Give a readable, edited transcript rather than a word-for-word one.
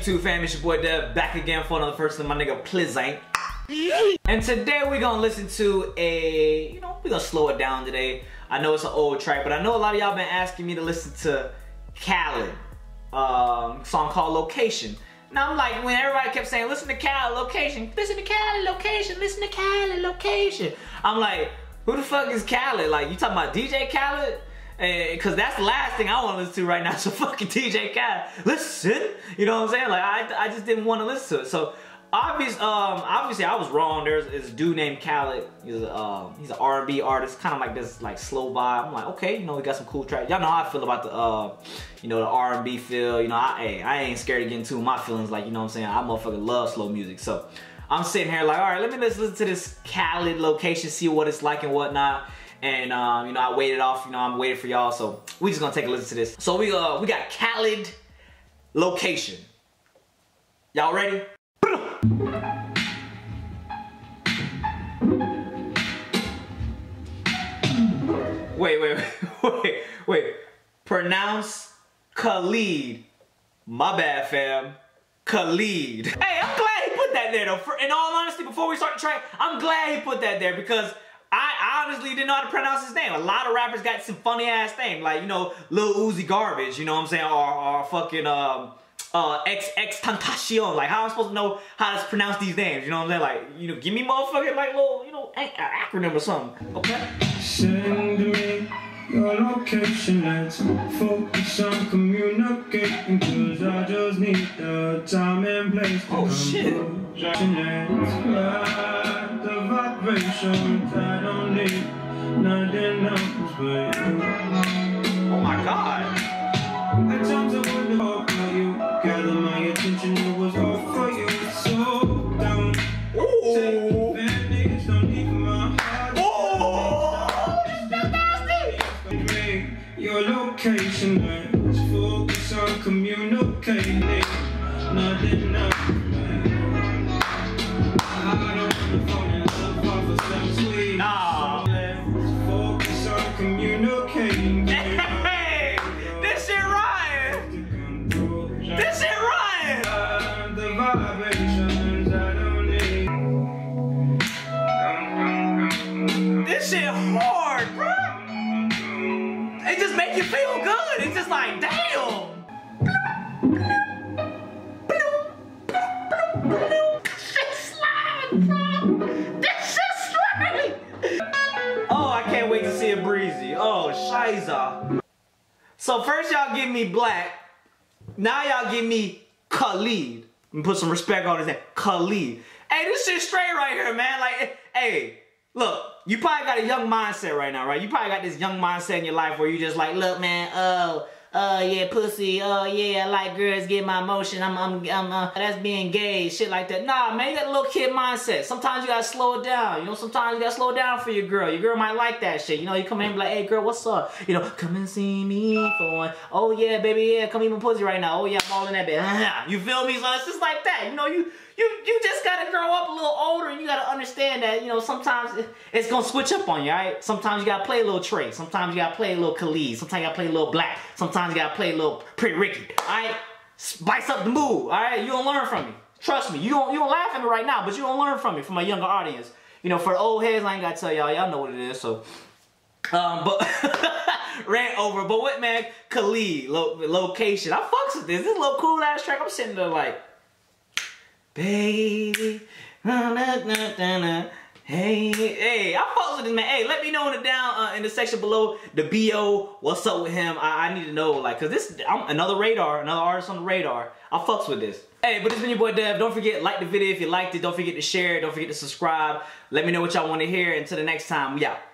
YouTube fam? It's your boy Dev back again for another person, my nigga Plizzank. And today we're gonna listen to we're gonna slow it down today. I know it's an old track, but I know a lot of y'all been asking me to listen to Khaled, song called Location. Now I'm like, when everybody kept saying, listen to Khaled, Location, listen to Khaled, Location, listen to Khaled, Location. I'm like, who the fuck is Khaled? Like, you talking about DJ Khaled? Cause that's the last thing I want to listen to right now. So fucking DJ Khaled, listen. You know what I'm saying? Like I just didn't want to listen to it. So obviously I was wrong. There's a dude named Khaled. He's an R&B artist, kind of like this like slow vibe. I'm like, okay, we got some cool tracks. Y'all know how I feel about the the R&B feel. I ain't scared to get into my feelings. Like, you know what I'm saying? I motherfucking love slow music. So I'm sitting here like, all right, let me listen to this Khaled Location, see what it's like and whatnot. And I waited off, I'm waiting for y'all, so we just gonna take a listen to this. So we got Khaled Location. Y'all ready? Wait. Pronounce Khalid. My bad, fam. Khalid. Hey, I'm glad he put that there though. In all honesty, before we start the track, I'm glad he put that there because I honestly didn't know how to pronounce his name. A lot of rappers got some funny ass names, like, Lil Uzi Garbage, you know what I'm saying? Or fucking XXXTentacion. Like, how am I supposed to know how to pronounce these names? You know what I'm saying? Like, give me motherfucking like little, acronym or something. Okay? Send me your location, let's focus on communicating, cause I just need the time and place to oh shit. The vibrations, I don't need nothing else but you. Oh my god. At times I wonder how you gather my attention, it was all for you. So don't take advantage, don't leave my heart. Your location, let's focus on communicating, nothing else. I don't wanna fall in love off of some sweet. Nah. Let's focus on communicating. Hey, this shit rhyme. This shit rhyme. The vibrations I don't need. This shit hard, bro. It just make you feel good. It's just like, damn. Shit slide, bro. This shit slide. Oh, I can't wait to see it breezy. Oh, shiza. So first y'all give me Black. Now y'all give me Khalid. And put some respect on his name. Khalid. Hey, this shit straight right here, man. Like, hey. Look, you probably got a young mindset right now, right? You probably got this young mindset in your life where you just like, look, man, yeah, pussy, yeah, I like girls, get my emotion, that's being gay, shit like that. Nah, man, you got a little kid mindset. Sometimes you gotta slow it down, sometimes you gotta slow it down for your girl. Your girl might like that shit, you come in and be like, hey, girl, what's up? Come and see me for one. Oh, yeah, baby, yeah, come eat my pussy right now. Oh, yeah, I'm all in that bed. You feel me? So it's just like that, you just gotta grow up a little older and you gotta understand that, sometimes it's gonna switch up on you, alright? Sometimes you gotta play a little Trey, sometimes you gotta play a little Khalid, sometimes you gotta play a little Black, sometimes you gotta play a little Pretty Ricky, alright? Spice up the mood, alright? You gonna learn from me. Trust me, you don't laugh at me right now, but you gonna learn from me, from my younger audience. For the old heads, I ain't gotta tell y'all know what it is, so. But, rant over, but what, man, Khalid, Location, I fucks with this. This is a little cool ass track. I'm sitting there like, baby, hey, I fucks with this man. Hey, let me know in the section below, the BO, what's up with him. I need to know, like, cause this, I'm another artist on the radar. I fucks with this. Hey, but it's been your boy Dev. Don't forget, like the video if you liked it. Don't forget to share it. Don't forget to subscribe. Let me know what y'all want to hear. Until the next time, we out.